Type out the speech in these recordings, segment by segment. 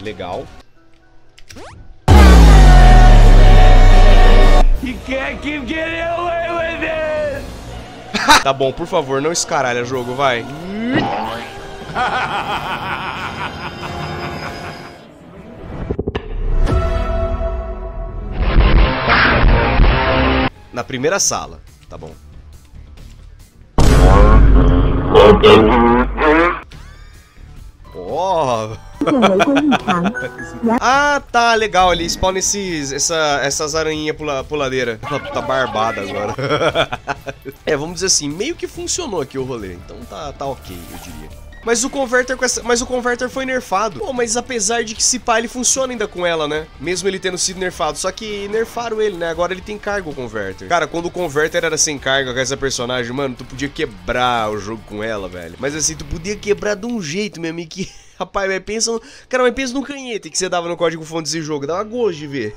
Legal. You can't keep getting away with it! Tá bom, por favor, não escaralha jogo, vai. Na primeira sala, tá bom. Oh. Ah, tá, legal. Ele spawna essas aranhinhas puladeira. Tá barbada agora. É, vamos dizer assim, meio que funcionou aqui o rolê. Então tá ok, eu diria. Mas o Converter foi nerfado. Pô, mas apesar de que se pá, ele funciona ainda com ela, né? Mesmo ele tendo sido nerfado. Só que nerfaram ele, né? Agora ele tem carga, o Converter. Cara, quando o Converter era sem carga com essa personagem, mano, tu podia quebrar o jogo com ela, velho. Mas assim, tu podia quebrar de um jeito, meu amigo, que... Rapaz, mas pensa... Cara, mas pensa no canhete que você dava no código-fonte desse jogo. Dava gosto de ver.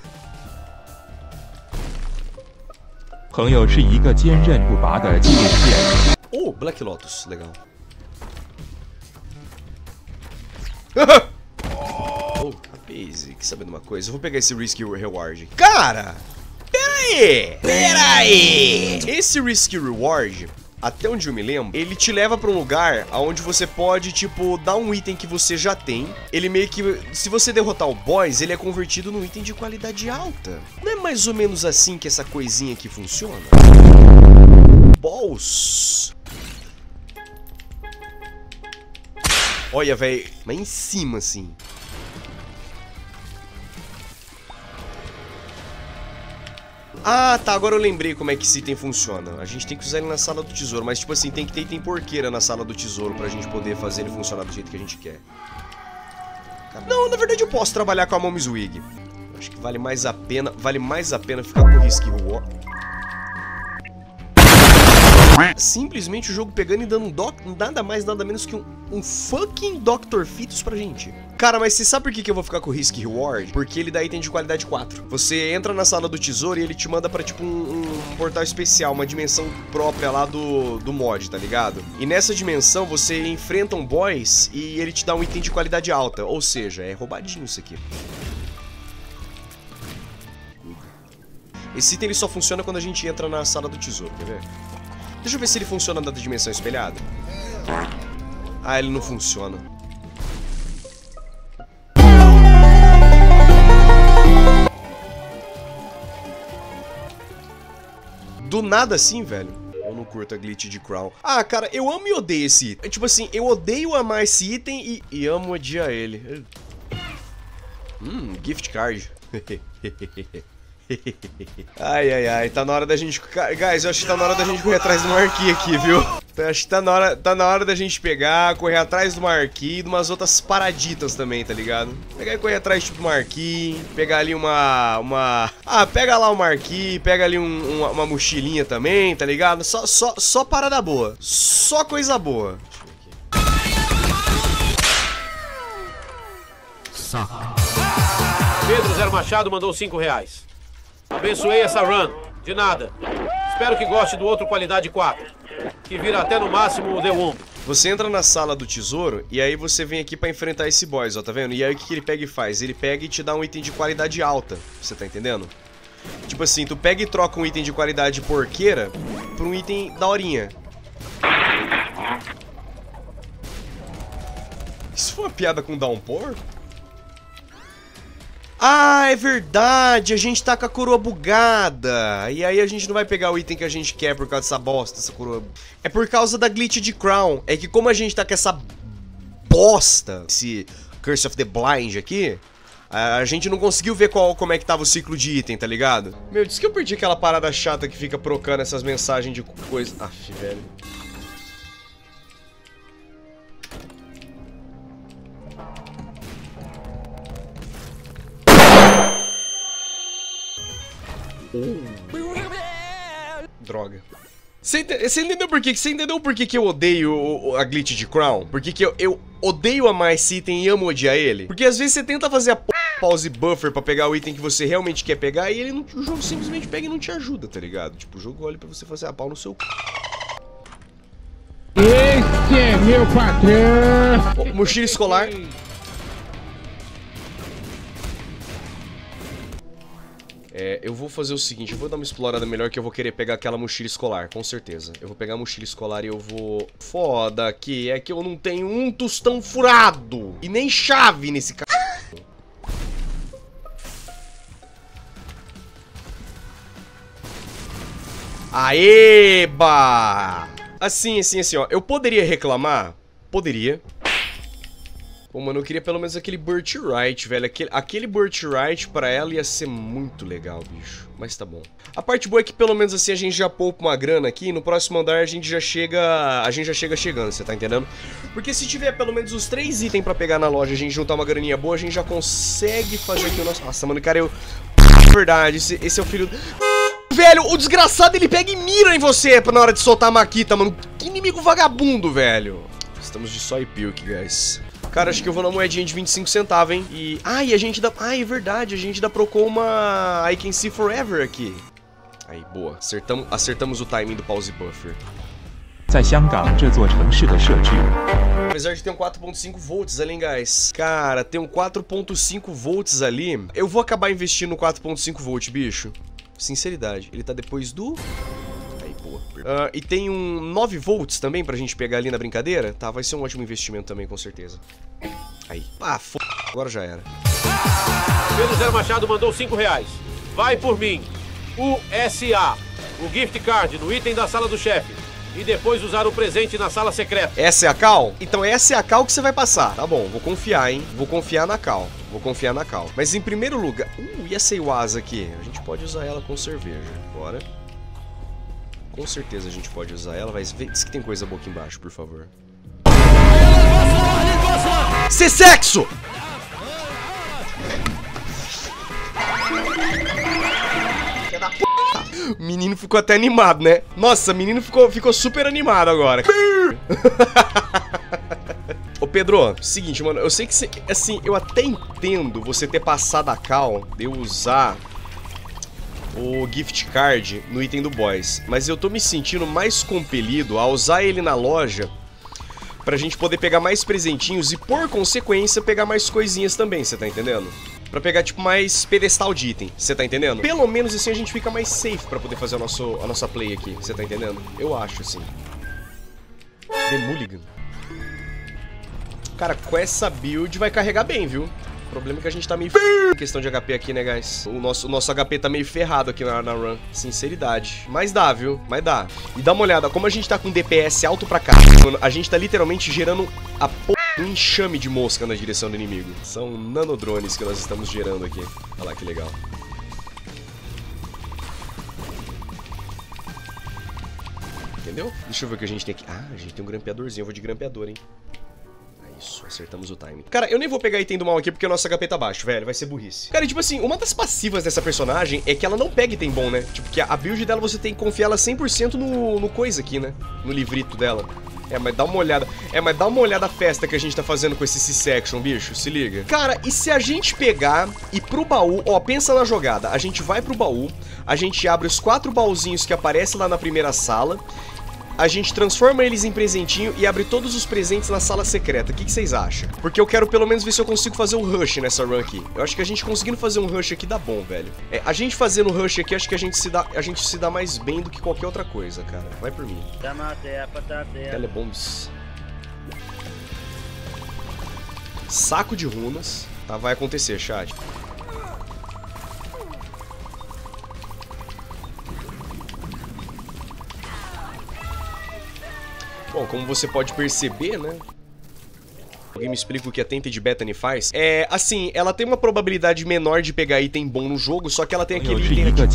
Oh, Black Lotus. Legal. Oh, rapaz, quer saber de uma coisa? Eu vou pegar esse Risky Reward. Cara! Pera aí! Esse Risky Reward, até onde eu me lembro, ele te leva pra um lugar onde você pode, tipo, dar um item que você já tem. Ele meio que... Se você derrotar o boss, ele é convertido num item de qualidade alta. Não é mais ou menos assim que essa coisinha aqui funciona? Boss... Olha, velho, mas em cima, assim. Ah, tá, agora eu lembrei como é que esse item funciona. A gente tem que usar ele na sala do tesouro, mas tipo assim, tem que ter item porqueira na sala do tesouro pra gente poder fazer ele funcionar do jeito que a gente quer. Não, na verdade eu posso trabalhar com a Mommy's Wig. Acho que vale mais a pena ficar com o Risky Reward. Simplesmente o jogo pegando e dando nada mais, nada menos que um fucking Dr. Fetus pra gente. Cara, mas você sabe por que eu vou ficar com o Risky Reward? Porque ele dá item de qualidade 4. Você entra na sala do tesouro e ele te manda pra, tipo, um portal especial, uma dimensão própria lá do mod, tá ligado? E nessa dimensão você enfrenta um boss e ele te dá um item de qualidade alta. Ou seja, é roubadinho isso aqui. Esse item ele só funciona quando a gente entra na sala do tesouro, quer ver? Deixa eu ver se ele funciona na dimensão espelhada. Ah, ele não funciona. Do nada assim, velho. Eu não curto a glitch de Crown. Ah, cara, eu amo e odeio esse item. Tipo assim, eu odeio amar esse item e amo odiar ele. Gift card. Ai, ai, ai, tá na hora da gente... Guys, eu acho que tá na hora da gente correr atrás do Marquis aqui, viu? Eu acho que tá na hora da gente pegar, correr atrás do Marquis e de umas outras paraditas também, tá ligado? Pegar e correr atrás, tipo, do Marquis, pegar ali uma... Ah, pega lá o Marquis, pega ali uma mochilinha também, tá ligado? Só parada boa, só coisa boa. Saca. Pedro Zero Machado mandou R$5. Abençoei essa run. De nada. Espero que goste do outro qualidade 4. Que vira até no máximo o D1. Você entra na sala do tesouro e aí você vem aqui pra enfrentar esse boss, ó, tá vendo? E aí o que ele pega e faz? Ele pega e te dá um item de qualidade alta. Você tá entendendo? Tipo assim, tu pega e troca um item de qualidade porqueira por um item daorinha. Isso foi uma piada com Downpour? Ah, é verdade, a gente tá com a coroa bugada. E aí a gente não vai pegar o item que a gente quer por causa dessa bosta, essa coroa. É por causa da glitch de Crown. É que como a gente tá com essa bosta, esse Curse of the Blind aqui, a gente não conseguiu ver como é que tava o ciclo de item, tá ligado? Meu, disse que eu perdi aquela parada chata que fica procando essas mensagens de coisa. Aff, velho. Droga. Você entendeu por quê? Você entendeu por que eu odeio a glitch de Crown? Por que eu odeio amar esse item e amo odiar ele? Porque às vezes você tenta fazer a pause buffer pra pegar o item que você realmente quer pegar e o jogo simplesmente pega e não te ajuda, tá ligado? Tipo, o jogo olha pra você fazer a pau no seu... Esse é meu patrão! Oh, mochila escolar. Eu vou fazer o seguinte, eu vou dar uma explorada melhor que eu vou querer pegar aquela mochila escolar, com certeza. Eu vou pegar a mochila escolar e eu vou... Foda que é que eu não tenho um tostão furado e nem chave nesse cara. Aeba! Assim, ó. Eu poderia reclamar? Poderia. Pô, mano, eu queria pelo menos aquele Birthright, velho. Aquele Birthright pra ela ia ser muito legal, bicho. Mas tá bom. A parte boa é que pelo menos assim a gente já poupa uma grana aqui. No próximo andar a gente já chega... chegando, você tá entendendo? Porque se tiver pelo menos os 3 itens pra pegar na loja, a gente juntar uma graninha boa, a gente já consegue fazer aqui o nosso... Nossa, mano, cara, Verdade, esse é o filho... Velho, o desgraçado ele pega e mira em você na hora de soltar a maquita, mano. Que inimigo vagabundo, velho. Estamos de só e pilk, guys. Cara, acho que eu vou na moedinha de 25 centavos, hein? E... e a gente dá... é verdade, a gente dá procou uma... I Can See Forever aqui. Aí, boa. Acertamos o timing do pause buffer. Apesar de ter um 4.5 volts ali, hein, guys. Cara, tem um 4.5 volts ali. Eu vou acabar investindo no 4.5 volts, bicho. Sinceridade. Ele tá depois do... Aí, boa. E tem um 9 volts também pra gente pegar ali na brincadeira. Tá, vai ser um ótimo investimento também, com certeza. Aí. Agora já era. Pedro Zero Machado mandou 5 reais. Vai por mim. USA. O gift card no item da sala do chefe. E depois usar o presente na sala secreta. Essa é a cal? Então essa é a cal que você vai passar. Tá bom, vou confiar, hein? Vou confiar na cal. Mas em primeiro lugar... e essa Iwasa aqui? A gente pode usar ela com cerveja. Bora. Com certeza a gente pode usar ela. Mas diz que tem coisa boa aqui embaixo, por favor. Ser sexo! Filha da p... O menino ficou até animado, né? Nossa, o menino ficou super animado agora. Ô Pedro, seguinte, mano, eu sei que você, assim, eu até entendo você ter passado a cal de eu usar o gift card no item do boys, mas eu tô me sentindo mais compelido a usar ele na loja pra gente poder pegar mais presentinhos e, por consequência, pegar mais coisinhas também, você tá entendendo? Pra pegar, tipo, mais pedestal de item, você tá entendendo? Pelo menos assim a gente fica mais safe pra poder fazer a nossa play aqui, você tá entendendo? Eu acho, assim. The Mulligan. Cara, com essa build vai carregar bem, viu? O problema é que a gente tá meio em questão de HP aqui, né, guys? O nosso HP tá meio ferrado aqui na run. Sinceridade. Mas dá, viu? Mas dá. E dá uma olhada, como a gente tá com DPS alto pra cá, a gente tá literalmente gerando a um enxame de mosca na direção do inimigo. São nanodrones que nós estamos gerando aqui. Olha lá que legal. Entendeu? Deixa eu ver o que a gente tem aqui. A gente tem um grampeadorzinho. Eu vou de grampeador, hein? Isso, acertamos o timing. Cara, eu nem vou pegar item do mal aqui porque o nosso HP tá baixo, velho. Vai ser burrice. Cara, e tipo assim, uma das passivas dessa personagem é que ela não pega item bom, né? Tipo, que a build dela você tem que confiar ela 100% no coisa aqui, né? No livrito dela. Mas dá uma olhada. Mas dá uma olhada a festa que a gente tá fazendo com esse C-Section, bicho. Se liga. Cara, e se a gente pegar e pro baú... Ó, pensa na jogada. A gente vai pro baú, a gente abre os 4 baúzinhos que aparecem lá na primeira sala, a gente transforma eles em presentinho e abre todos os presentes na sala secreta. O que vocês acham? Porque eu quero pelo menos ver se eu consigo fazer um rush nessa run aqui. Eu acho que a gente conseguindo fazer um rush aqui dá bom, velho. A gente fazendo rush aqui, acho que a gente se dá mais bem do que qualquer outra coisa, cara. Vai por mim. Telebombs. Saco de runas. Tá, vai acontecer, chat. Bom, como você pode perceber, né? Alguém me explica o que a Tainted Bethany faz? Assim, ela tem uma probabilidade menor de pegar item bom no jogo, só que ela tem aquele item aqui.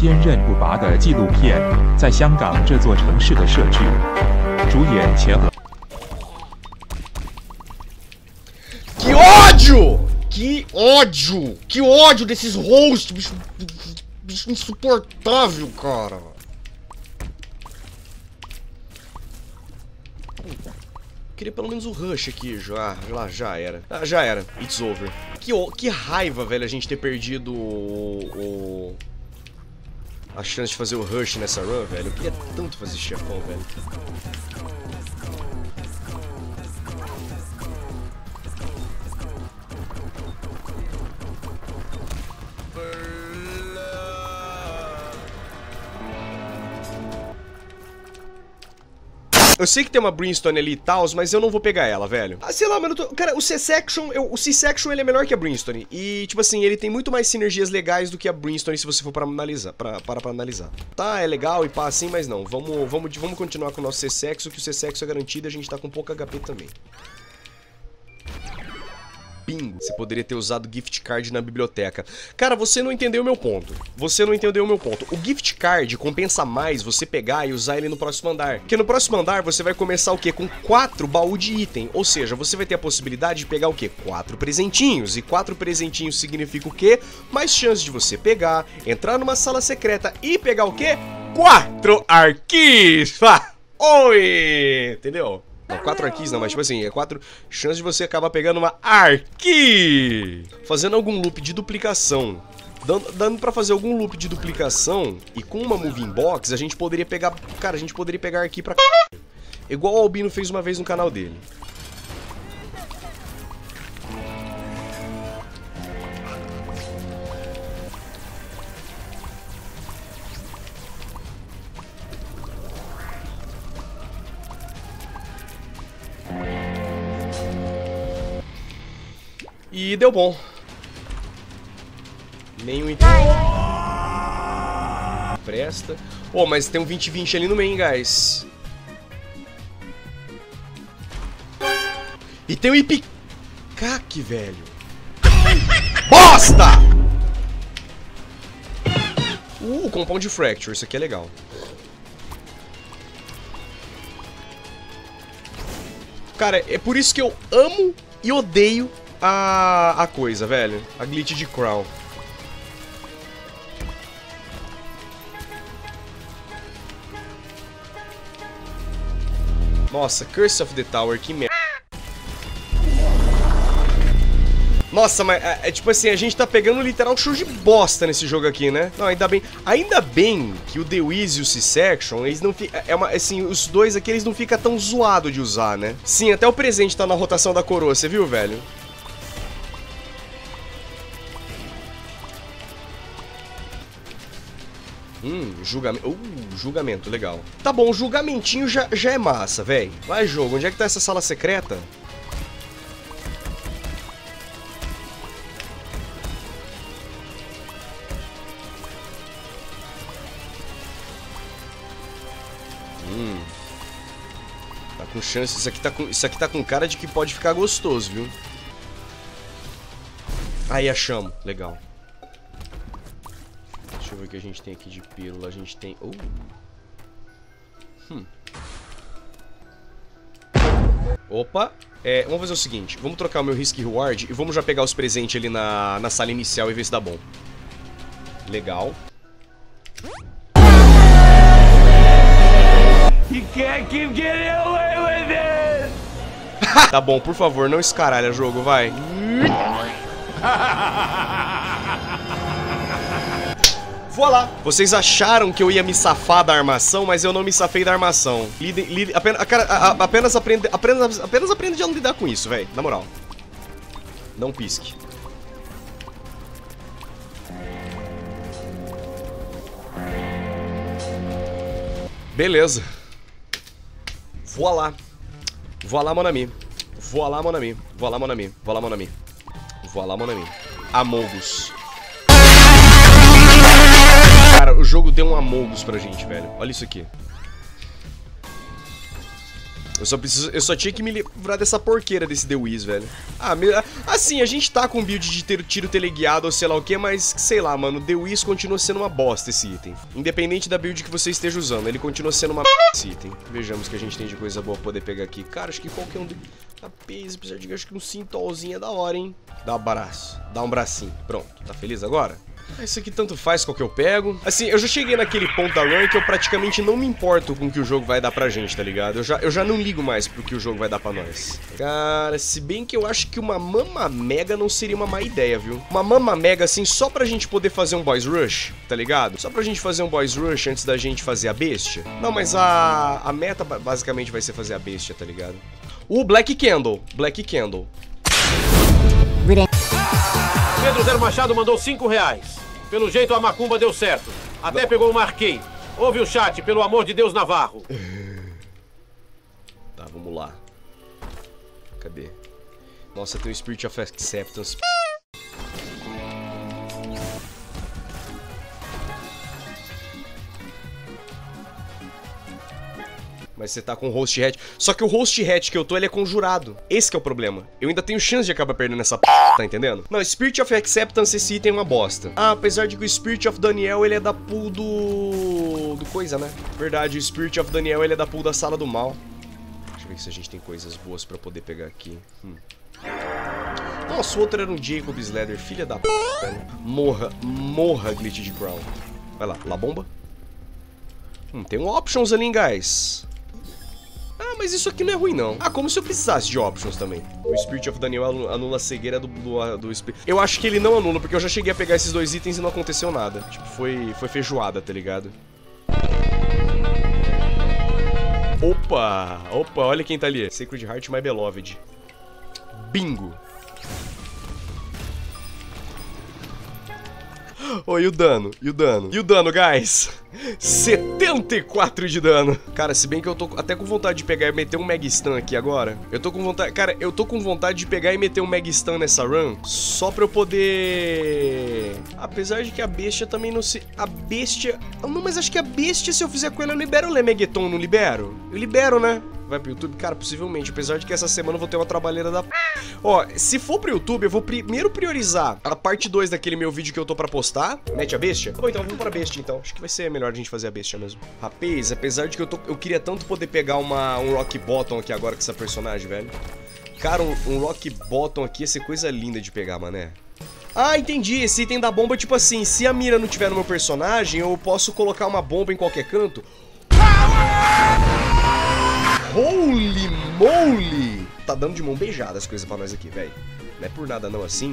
Que ódio! Que ódio! Que ódio desses hosts, bicho insuportável, cara. Queria pelo menos o rush aqui, já era. Já era. It's over. Que raiva, velho, a gente ter perdido a chance de fazer o rush nessa run, velho. Eu queria tanto fazer chefão, velho. Eu sei que tem uma Brimstone ali e tal, mas eu não vou pegar ela, velho. Ah, sei lá, mano. Cara, o C-Section, ele é melhor que a Brimstone. E, tipo assim, ele tem muito mais sinergias legais do que a Brimstone se você for para analisar. Pra analisar. Tá, é legal e pá, assim, mas não. Vamos continuar com o nosso C-Sexo, que o C-Sexo é garantido e a gente tá com pouco HP também. Bingo. Você poderia ter usado gift card na biblioteca. Cara, você não entendeu o meu ponto. Você não entendeu o meu ponto. O gift card compensa mais você pegar e usar ele no próximo andar. Porque no próximo andar você vai começar o quê? Com 4 baús de item. Ou seja, você vai ter a possibilidade de pegar o quê? 4 presentinhos. E 4 presentinhos significa o quê? Mais chance de você pegar, entrar numa sala secreta e pegar o quê? 4 arquis! Oi! Entendeu? Não, 4 arquis não, mas tipo assim, é 4 chances de você acabar pegando uma arqui. Fazendo algum loop de duplicação. Dando pra fazer algum loop de duplicação e com uma moving box, a gente poderia pegar... Cara, a gente poderia pegar arqui pra... Igual o Albino fez uma vez no canal dele. E deu bom. Nenhum item. Presta. Oh, mas tem um 20-20 ali no main, guys. E tem um Ipicaque, velho. Bosta! Compound Fracture. Isso aqui é legal. Cara, é por isso que eu amo e odeio a coisa, velho. A glitch de Crown. Nossa, Curse of the Tower, que merda. Nossa, mas é tipo assim, a gente tá pegando literal um show de bosta nesse jogo aqui, né? Não, ainda bem que o The Wiz e o C-Section, eles não ficam... assim, os dois aqui, eles não ficam tão zoados de usar, né? Sim, até o presente tá na rotação da coroa, você viu, velho? Julgamento. Julgamento, legal. Tá bom, o julgamentinho já é massa, velho. Vai, jogo, onde é que tá essa sala secreta? Tá com chance, isso aqui tá com cara de que pode ficar gostoso, viu? Aí, achamos, legal. Deixa eu ver o que a gente tem aqui de pílula. A gente tem... Opa! Vamos fazer o seguinte. Vamos trocar o meu Risk Reward e vamos já pegar os presentes ali na sala inicial e ver se dá bom. Legal. You can't keep getting away with it! Tá bom, por favor, não escaralha jogo, vai. Voilà! Vocês acharam que eu ia me safar da armação, mas eu não me safei da armação. Apenas aprenda a lidar com isso, velho. Na moral. Não pisque. Beleza. Voilà. Voilà, mon ami. Voilà, mon ami. Voilà, mon ami. Voilà, mon ami. Voilà, mon ami. Amogus. Cara, o jogo deu um Amogus pra gente, velho. Olha isso aqui. Eu só tinha que me livrar dessa porqueira desse The Wiz, velho. Assim, a gente tá com build de ter tiro teleguiado ou sei lá o que, mas sei lá, mano, The Wiz continua sendo uma bosta esse item. Independente da build que você esteja usando, ele continua sendo uma esse item. Vejamos o que a gente tem de coisa boa pra poder pegar aqui. Cara, acho que qualquer um apesar de que acho que um cintolzinho é da hora, hein? Dá um abraço, dá um bracinho. Pronto, tá feliz agora? Isso aqui tanto faz qual que eu pego. Assim, eu já cheguei naquele ponto da run que eu praticamente não me importo com o que o jogo vai dar pra gente, tá ligado? Eu já não ligo mais pro que o jogo vai dar pra nós. Cara, se bem que eu acho que uma Mama Mega não seria uma má ideia, viu? Uma Mama Mega, assim, só pra gente poder fazer um Boss Rush, tá ligado? Só pra gente fazer um Boss Rush antes da gente fazer a bestia. Não, mas a meta basicamente vai ser fazer a bestia, tá ligado? Black Candle. Black Candle. Pedro Zero Machado mandou R$5. Pelo jeito a macumba deu certo. Até pegou uma arquei. Ouve o chat, pelo amor de Deus, Navarro. Tá, vamos lá. Cadê? Nossa, tem o Spirit of Acceptance. Mas você tá com o Host Hat. Só que o Host Hat que eu tô, ele é conjurado. Esse que é o problema. Eu ainda tenho chance de acabar perdendo essa p... Tá entendendo? Não, Spirit of Acceptance, esse item é uma bosta. Ah, apesar de que o Spirit of Daniel, ele é da pool do coisa, né? Verdade, o Spirit of Daniel, ele é da pool da Sala do Mal. Deixa eu ver se a gente tem coisas boas pra poder pegar aqui. Nossa, o outro era um Jacob's Leather. Filha da p... velho. Morra, Glitch de Crown. Vai lá, La Bomba. Tem um options ali, hein, guys. Ah, mas isso aqui não é ruim, não. Ah, como se eu precisasse de options também. O Spirit of Daniel anula a cegueira do Spirit. Eu acho que ele não anula, porque eu já cheguei a pegar esses dois itens e não aconteceu nada. Tipo, foi feijoada, tá ligado? Opa, olha quem tá ali. Sacred Heart, My Beloved. Bingo. Oh, e o dano, guys? 74 de dano. Cara, se bem que eu tô até com vontade de pegar e meter um Mega Stun aqui agora. Eu tô com vontade... Cara, eu tô com vontade de pegar e meter um Mega Stun nessa run, só pra eu poder... Apesar de que a bestia também não se... A bestia... Não, mas acho que a bestia, se eu fizer com ela, eu libero o Lemegeton, não libero? Eu libero, né? Vai pro YouTube? Cara, possivelmente. Apesar de que essa semana eu vou ter uma trabalheira da... Ó, se for pro YouTube, eu vou primeiro priorizar a parte 2 daquele meu vídeo que eu tô pra postar. Mete a bestia? Bom, então vamos pra bestia, então. Acho que vai ser melhor a gente fazer a bestia mesmo. Rapaz, apesar de que eu queria tanto poder pegar um Rock Bottom aqui agora com essa personagem, velho. Cara, um Rock Bottom aqui ia ser coisa linda de pegar, mané. Ah, entendi. Esse item da bomba, tipo assim, se a mira não tiver no meu personagem, eu posso colocar uma bomba em qualquer canto. Holy moly! Tá dando de mão beijada as coisas pra nós aqui, velho. Não é por nada não assim.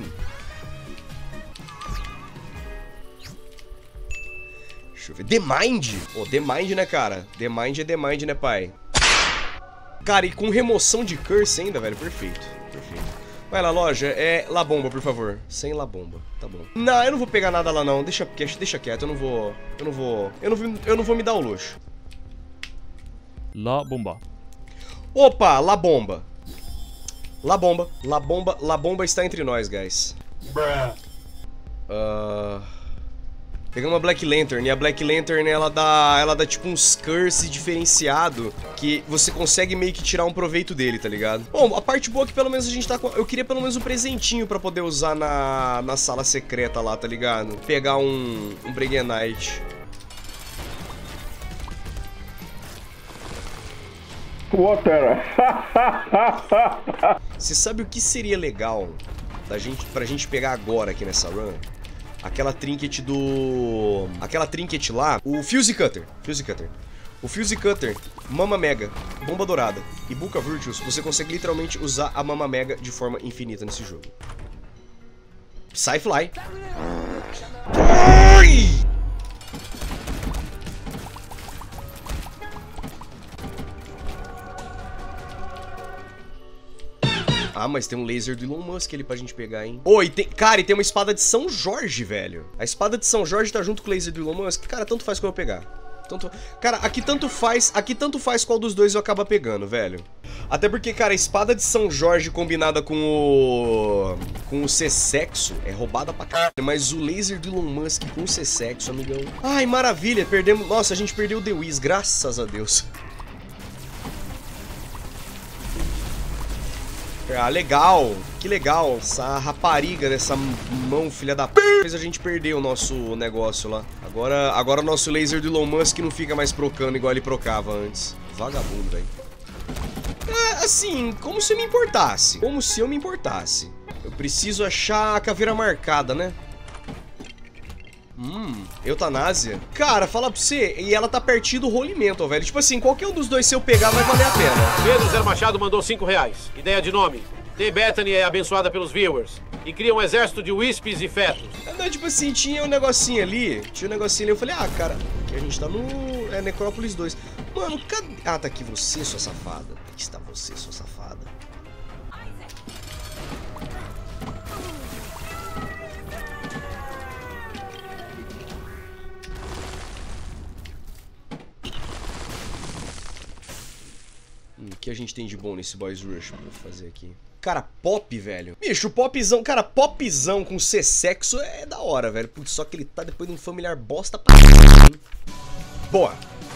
Deixa eu ver. The Mind? Pô, The Mind, né, cara? The Mind é The Mind, né, pai? Cara, e com remoção de curse ainda, velho. Perfeito, perfeito. Vai lá, loja. É La Bomba, por favor. Sem La Bomba. Tá bom. Não, eu não vou pegar nada lá, não. Deixa quieto. Eu não vou me dar o luxo. La Bomba. Opa, La Bomba. La Bomba está entre nós, guys. Pegamos uma Black Lantern, e a Black Lantern, ela dá tipo uns curse diferenciado, que você consegue meio que tirar um proveito dele, tá ligado? Bom, a parte boa é que pelo menos a gente tá com... Eu queria pelo menos um presentinho pra poder usar na sala secreta lá, tá ligado? Pegar um Breguenite. Water. Você sabe o que seria legal pra gente pegar agora aqui nessa run? Aquela trinket lá, o Fuse Cutter. O Fuse Cutter, Mama Mega, Bomba Dourada e Buka Virtuous, você consegue literalmente usar a Mama Mega de forma infinita nesse jogo. Psyfly. Ah, mas tem um laser do Elon Musk ali pra gente pegar, hein? Oi, cara, e tem uma espada de São Jorge, velho. A espada de São Jorge tá junto com o laser do Elon Musk. Cara, tanto faz qual eu pegar. Cara, aqui tanto faz qual dos dois eu acaba pegando, velho. Até porque, cara, a espada de São Jorge combinada com o C-Sexo é roubada pra caralho. Mas o laser do Elon Musk com o C-Sexo, amigão. Ai, maravilha, perdemos... Nossa, a gente perdeu o The Wiz, graças a Deus. Ah, legal, que legal. Essa rapariga dessa mão, filha da p... fez a gente perder o nosso negócio lá. Agora o nosso laser do Elon Musk não fica mais procando igual ele procava antes. Vagabundo, velho. É, assim, como se eu me importasse. Eu preciso achar a caveira marcada, né? Eutanásia. Cara, fala pra você, e ela tá pertinho do rolimento, velho. Tipo assim, qualquer um dos dois, se eu pegar, vai valer a pena. Pedro Zé Machado mandou R$5. Ideia de nome: The Bethany é abençoada pelos viewers e cria um exército de wispes e fetos. Não, tipo assim, tinha um negocinho ali. Eu falei, ah, cara, aqui a gente tá no... É Necrópolis 2. Mano, cadê... Ah, tá aqui você, sua safada. Aqui está você, sua safada. que a gente tem de bom nesse Boys Rush pra fazer aqui? Cara, pop, velho. Bicho, o popzão, cara, popzão com C-sexo é da hora, velho. Putz, só que ele tá depois de um familiar bosta pra... Boa.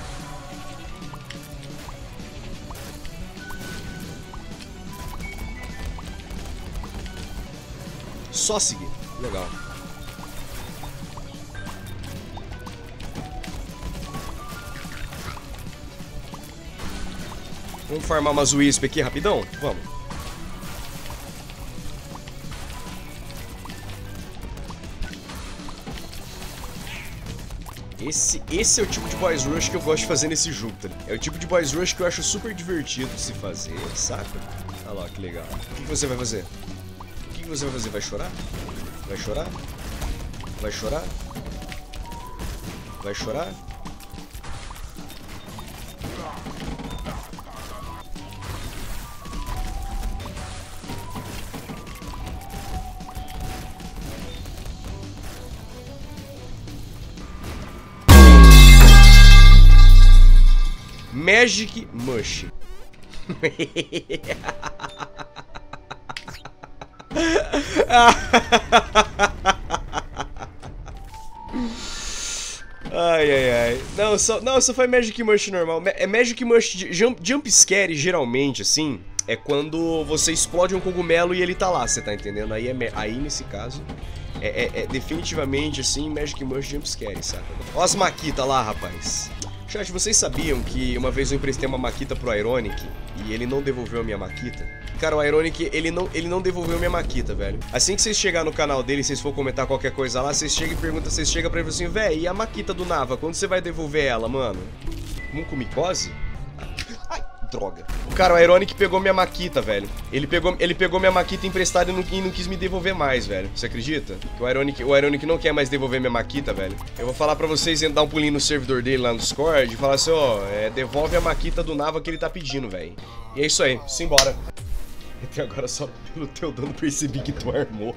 Só seguir. Legal. Vamos farmar umas Wisp aqui rapidão? Vamos. Esse é o tipo de Boys Rush que eu gosto de fazer nesse jogo, tá? É o tipo de Boys Rush que eu acho super divertido de se fazer, saca? Olha lá, que legal. O que você vai fazer? O que você vai fazer? Vai chorar? Vai chorar? Vai chorar? Vai chorar? Magic Mush. Ai, ai, ai. Não, só foi Magic Mush normal. É Magic Mush de jump scare, geralmente, assim, é quando você explode um cogumelo e ele tá lá, você tá entendendo? Aí nesse caso, é definitivamente, assim, Magic Mush jump scare, saca? Ó as maquitas lá, rapaz. Chat, vocês sabiam que uma vez eu emprestei uma Makita pro Ironic e ele não devolveu a minha Makita? Cara, o Ironic, ele não devolveu a minha Makita, velho. Assim que vocês chegarem no canal dele, vocês for comentar qualquer coisa lá, vocês chegam e perguntam, vocês chegam pra ele assim, véi, e a Makita do Nava, quando você vai devolver ela, mano? Mucomicose? Ai, droga. Cara, o Ironic pegou minha Makita, velho. Ele pegou minha Makita emprestada e não quis me devolver mais, velho. Você acredita? Que o Ironic não quer mais devolver minha Makita, velho. Eu vou falar pra vocês, dar um pulinho no servidor dele lá no Discord e falar assim, ó, devolve a Makita do Nava que ele tá pedindo, velho. E é isso aí, simbora. Até agora só pelo teu dano percebi que tu armou.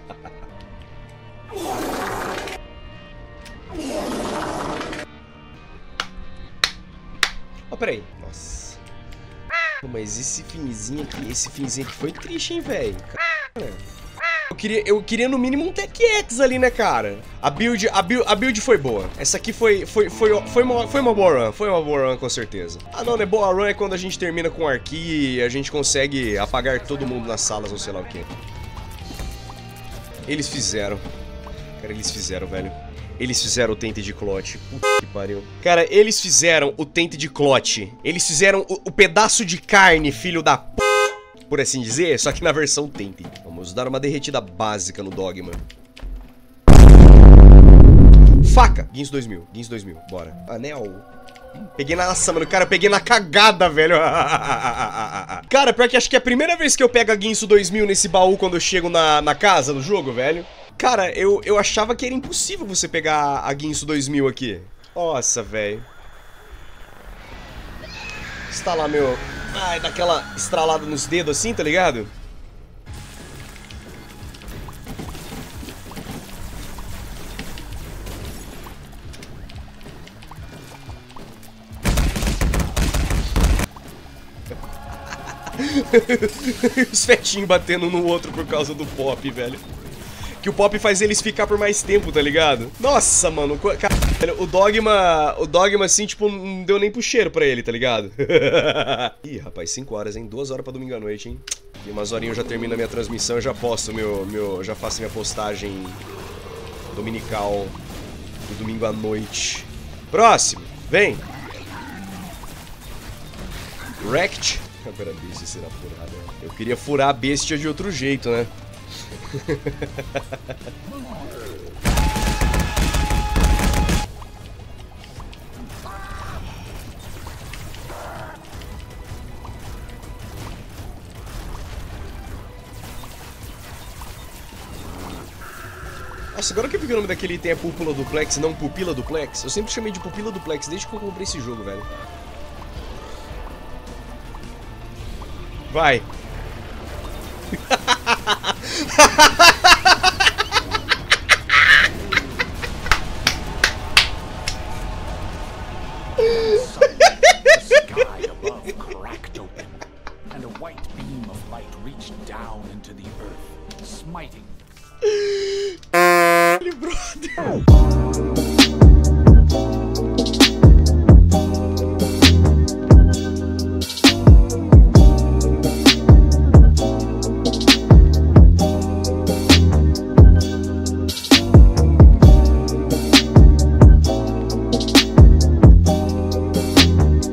Ó, peraí. Nossa. Mas esse finzinho aqui foi triste, hein, velho. Eu queria no mínimo um Tech X ali, né, cara? A build foi boa. Essa aqui foi uma boa run. Foi uma boa run, com certeza. Ah, não, né? Boa run é quando a gente termina com o Arqui e a gente consegue apagar todo mundo nas salas ou sei lá o quê. Eles fizeram. Cara, eles fizeram, velho. Eles fizeram o Tainted Clot. Puta que pariu. Cara, eles fizeram o Tainted Clot. Eles fizeram o pedaço de carne, filho da p... por assim dizer, só que na versão Tainted. Vamos dar uma derretida básica no Dogma. Faca! Guinso 2000, Guinso 2000, bora. Anel. Peguei na ação, mano. Cara, eu peguei na cagada, velho. Cara, pior que acho que é a primeira vez que eu pego a Guinso 2000 nesse baú quando eu chego na casa do jogo, velho. Cara, eu achava que era impossível você pegar a Guinso 2000 aqui. Nossa, velho. Está lá, meu... Ai, daquela estralada nos dedos assim, tá ligado? Os fetinhos batendo um no outro por causa do Pop, velho. Que o Pop faz eles ficar por mais tempo, tá ligado? Nossa, mano, cara, o Dogma assim, tipo, não deu nem pro cheiro pra ele, tá ligado? Ih, rapaz, 5 horas, hein? 2 horas pra domingo à noite, hein? E umas horinhas eu já termino a minha transmissão, eu já posto já faço minha postagem dominical do domingo à noite. Próximo, vem! Wrecked. Agora a bestia será furada. Eu queria furar a bestia de outro jeito, né? Nossa, agora que eu vi que o nome daquele item é Púpula Duplex, não Pupila Duplex. Eu sempre chamei de Pupila Duplex desde que eu comprei esse jogo, velho. Vai. white beam of light reached down into the earth, smiting. Brother.